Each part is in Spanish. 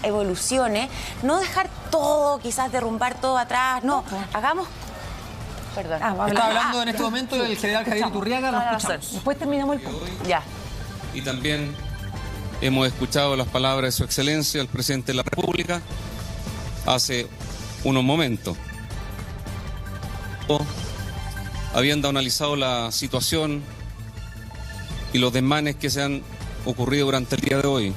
evolucione, no dejar todo, quizás derrumbar todo atrás, no, hagamos... Perdón. Está hablando en este momento el general Javier Iturriaga, lo escuchamos. Después terminamos el punto. Ya. Y también hemos escuchado las palabras de Su Excelencia, el Presidente de la República, hace unos momentos. Habiendo analizado la situación y los desmanes que se han ocurrido durante el día de hoy,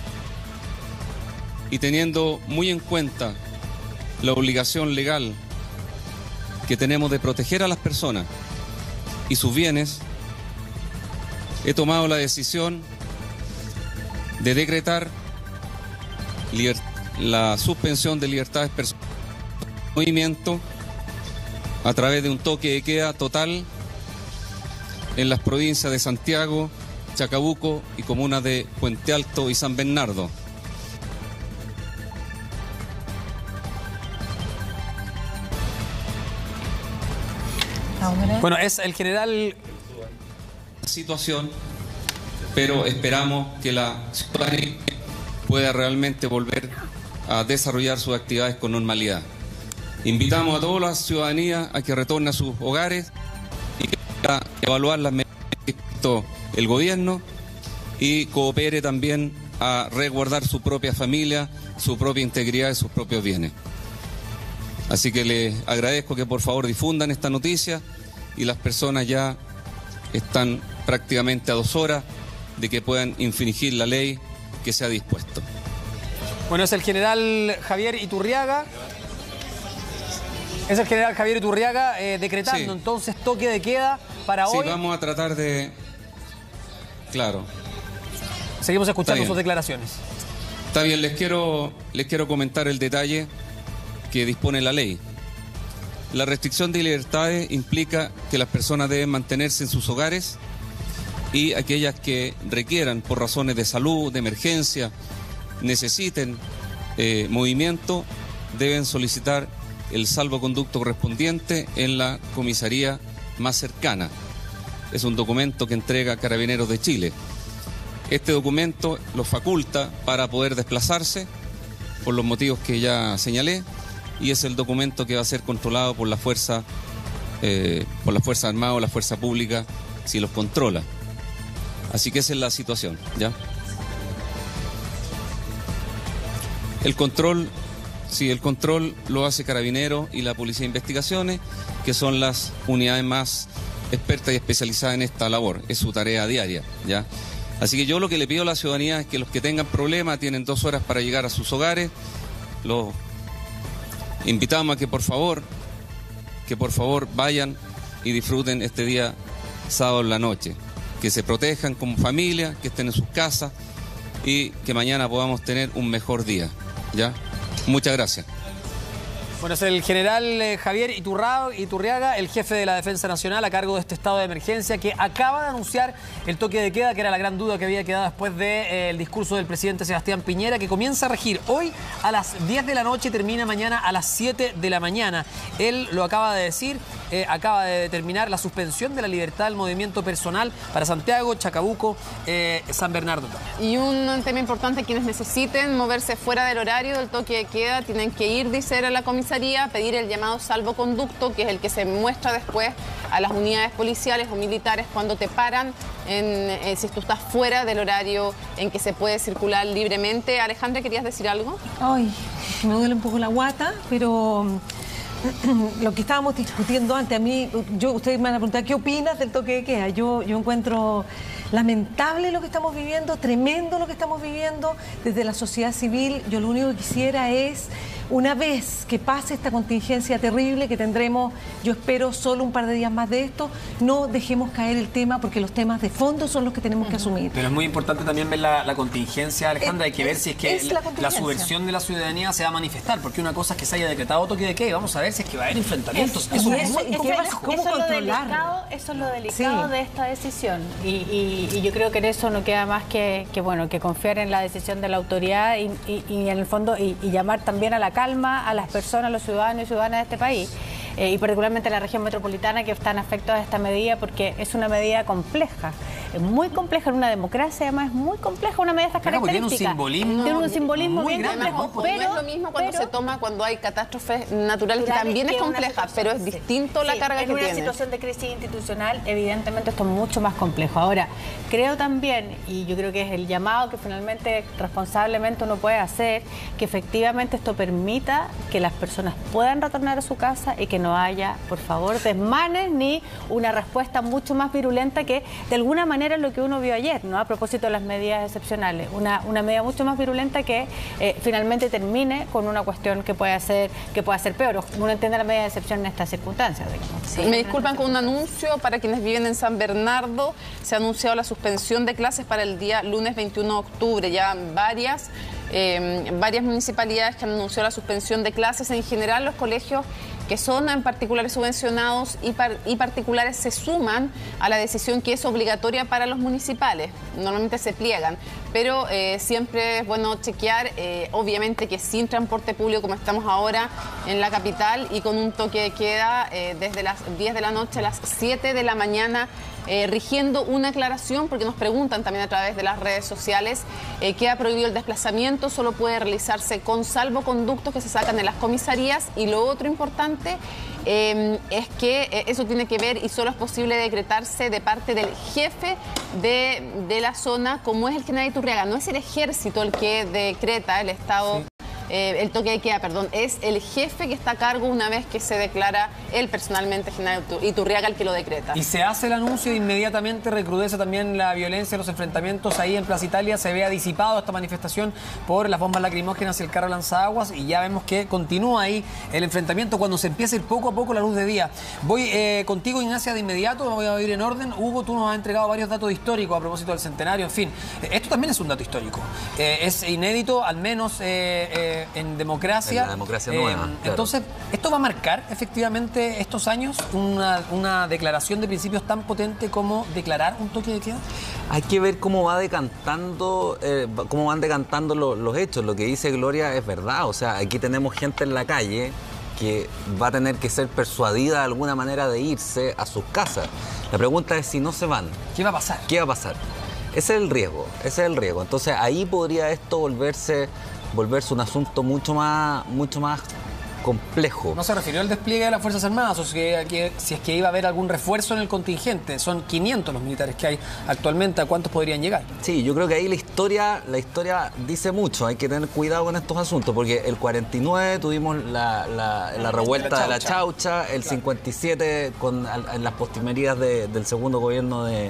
y teniendo muy en cuenta la obligación legal que tenemos de proteger a las personas y sus bienes, he tomado la decisión de decretar la suspensión de libertades personales de movimiento a través de un toque de queda total en las provincias de Santiago, Chacabuco y comunas de Puente Alto y San Bernardo. Bueno, es el general... situación, pero esperamos que la ciudadanía pueda realmente volver a desarrollar sus actividades con normalidad. Invitamos a toda la ciudadanía a que retorne a sus hogares y que pueda evaluar las medidas que ha puesto el gobierno y coopere también a resguardar su propia familia, su propia integridad y sus propios bienes. Así que les agradezco que por favor difundan esta noticia y las personas ya están prácticamente a 2 horas de que puedan infringir la ley que se ha dispuesto. Bueno, es el general Javier Iturriaga. Es el general Javier Iturriaga decretando entonces toque de queda para hoy. Sí, vamos a tratar de... Claro. Seguimos escuchando sus declaraciones. Está bien, les quiero comentar el detalle que dispone la ley. La restricción de libertades implica que las personas deben mantenerse en sus hogares y aquellas que requieran por razones de salud, de emergencia, necesiten movimiento, deben solicitar el salvoconducto correspondiente en la comisaría más cercana. Es un documento que entrega Carabineros de Chile. Este documento los faculta para poder desplazarse por los motivos que ya señalé, y es el documento que va a ser controlado por la Fuerza Armada o la Fuerza Pública si los controla. Así que esa es la situación, ¿ya? El control lo hace Carabineros y la Policía de Investigaciones, que son las unidades más expertas y especializadas en esta labor. Es su tarea diaria, ¿ya? Así que yo lo que le pido a la ciudadanía es que los que tengan problemas tienen 2 horas para llegar a sus hogares. Los invitamos a que por favor vayan y disfruten este día sábado en la noche. Que se protejan como familia, que estén en sus casas y que mañana podamos tener un mejor día, ¿ya? Muchas gracias. Bueno, es el general Javier Iturriaga, el jefe de la Defensa Nacional a cargo de este estado de emergencia, que acaba de anunciar el toque de queda, que era la gran duda que había quedado después del discurso del presidente Sebastián Piñera, que comienza a regir hoy a las 10 de la noche y termina mañana a las 7 de la mañana. Él lo acaba de decir, acaba de determinar la suspensión de la libertad del movimiento personal para Santiago, Chacabuco, San Bernardo. Y un tema importante, quienes necesiten moverse fuera del horario del toque de queda tienen que ir, dice, a la comisaría, pedir el llamado salvoconducto, que es el que se muestra después a las unidades policiales o militares cuando te paran si tú estás fuera del horario en que se puede circular libremente. Alejandra, ¿querías decir algo? Ay, me duele un poco la guata, pero lo que estábamos discutiendo antes, a mí, ustedes me van a preguntar, ¿qué opinas del toque de queda? Yo encuentro lamentable lo que estamos viviendo, tremendo lo que estamos viviendo desde la sociedad civil. Yo lo único que quisiera es, una vez que pase esta contingencia terrible que tendremos, yo espero solo un par de días más de esto, no dejemos caer el tema, porque los temas de fondo son los que tenemos que asumir. Pero es muy importante también ver la contingencia, Alejandra. Hay que ver si es que la subversión de la ciudadanía se va a manifestar, porque una cosa es que se haya decretado toque de queda y vamos a ver si es que va a haber enfrentamientos. Eso es muy complejo. Eso es lo delicado de esta decisión, y yo creo que en eso no queda más que confiar en la decisión de la autoridad y en el fondo y llamar también a la calma a las personas, a los ciudadanos y ciudadanas de este país. Y particularmente la región metropolitana, que están afectados a esta medida porque es una medida compleja. es muy compleja, en una democracia además es muy compleja una medida de estas características. Tiene un simbolismo muy bien grande, complejo. Pero no es lo mismo cuando se toma cuando hay catástrofes naturales, que también es compleja, pero es distinto la carga que tiene. En una situación de crisis institucional, evidentemente esto es mucho más complejo. Ahora, creo también, y yo creo que es el llamado que finalmente responsablemente uno puede hacer, que efectivamente esto permita que las personas puedan retornar a su casa y que no haya, por favor, desmanes ni una respuesta mucho más virulenta, que de alguna manera es lo que uno vio ayer, ¿no? A propósito de las medidas excepcionales, una medida mucho más virulenta que finalmente termine con una cuestión que pueda ser peor. Uno entiende la medida de excepción en estas circunstancias, digamos. Sí. Me disculpan, con un anuncio para quienes viven en San Bernardo. Se ha anunciado la suspensión de clases para el día lunes 21 de octubre. Ya varias municipalidades que han anunciado la suspensión de clases. En general, los colegios que son en particulares subvencionados y particulares se suman a la decisión que es obligatoria para los municipales. Normalmente se pliegan, pero siempre es bueno chequear, obviamente que sin transporte público como estamos ahora en la capital y con un toque de queda desde las 10 de la noche a las 7 de la mañana, rigiendo una aclaración, porque nos preguntan también a través de las redes sociales, queda prohibido el desplazamiento, solo puede realizarse con salvoconductos que se sacan de las comisarías. Y lo otro importante es que eso tiene que ver y solo es posible decretarse de parte del jefe de la zona, como es el general Iturriaga. No es el ejército el que decreta el estado. Sí. El toque de queda, perdón, es el jefe que está a cargo una vez que se declara él personalmente, general Iturriaga, el que lo decreta. Y se hace el anuncio e inmediatamente recrudece también la violencia, los enfrentamientos ahí en Plaza Italia. Se vea disipado esta manifestación por las bombas lacrimógenas y el carro lanzaguas, y ya vemos que continúa ahí el enfrentamiento cuando se empieza a ir poco a poco la luz de día. Voy contigo, Ignacia, de inmediato, me voy a ir en orden. Hugo, tú nos has entregado varios datos históricos a propósito del centenario, en fin. Esto también es un dato histórico. Es inédito, al menos en democracia. En la democracia nueva. Claro. Entonces, ¿esto va a marcar efectivamente estos años una declaración de principios tan potente como declarar un toque de queda? Hay que ver cómo van decantando los hechos. Lo que dice Gloria es verdad. O sea, aquí tenemos gente en la calle que va a tener que ser persuadida de alguna manera de irse a sus casas. La pregunta es si no se van. ¿Qué va a pasar? ¿Qué va a pasar? Ese es el riesgo, Entonces ahí podría esto volverse un asunto mucho más complejo. No se refirió al despliegue de las Fuerzas Armadas, o sea, si es que iba a haber algún refuerzo en el contingente. Son 500 los militares que hay actualmente. ¿A cuántos podrían llegar? Sí, yo creo que ahí la historia dice mucho. Hay que tener cuidado con estos asuntos, porque el 49 tuvimos la revuelta de la Chaucha, el 57 en las postrimerías del segundo gobierno de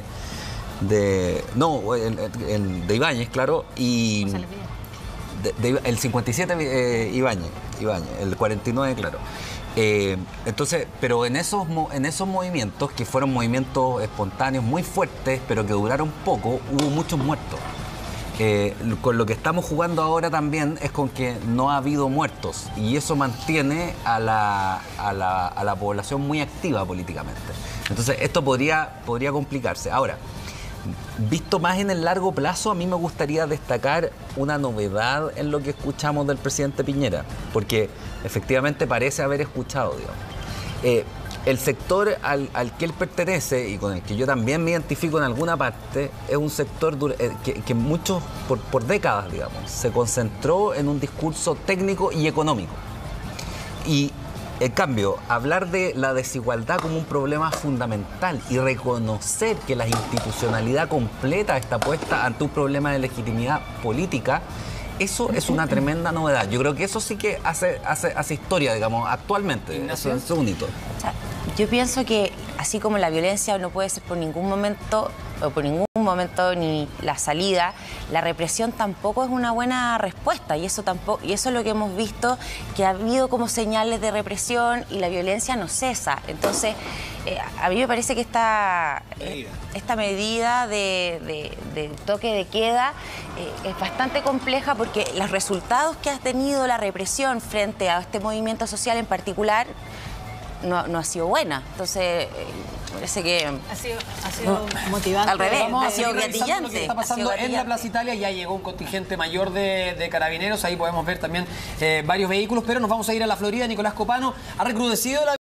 Ibáñez, claro, y el 57 Ibáñez, el 49, claro. Entonces, pero en esos movimientos, que fueron movimientos espontáneos muy fuertes, pero que duraron poco, hubo muchos muertos. Con lo que estamos jugando ahora también es con que no ha habido muertos, y eso mantiene a la población muy activa políticamente. Entonces, esto podría complicarse. Ahora, visto más en el largo plazo, a mí me gustaría destacar una novedad en lo que escuchamos del presidente Piñera, porque efectivamente parece haber escuchado, digamos. El sector al que él pertenece y con el que yo también me identifico en alguna parte es un sector que muchos, por décadas, digamos, se concentró en un discurso técnico y económico. Y en cambio, hablar de la desigualdad como un problema fundamental y reconocer que la institucionalidad completa está puesta ante un problema de legitimidad política, eso es una tremenda novedad. Yo creo que eso sí que hace historia, digamos, actualmente. Eso es un hito. O sea, yo pienso que así como la violencia no puede ser por ningún momento ni la salida, la represión tampoco es una buena respuesta, y eso es lo que hemos visto, que ha habido como señales de represión y la violencia no cesa. Entonces, a mí me parece que esta medida de toque de queda es bastante compleja, porque los resultados que ha tenido la represión frente a este movimiento social en particular no ha sido buena. Entonces, parece que ha sido motivante. Al revés, ha sido gatillante. Lo que está pasando en la Plaza Italia, ya llegó un contingente mayor de carabineros. Ahí podemos ver también varios vehículos, pero nos vamos a ir a la Florida. Nicolás Copano, ha recrudecido la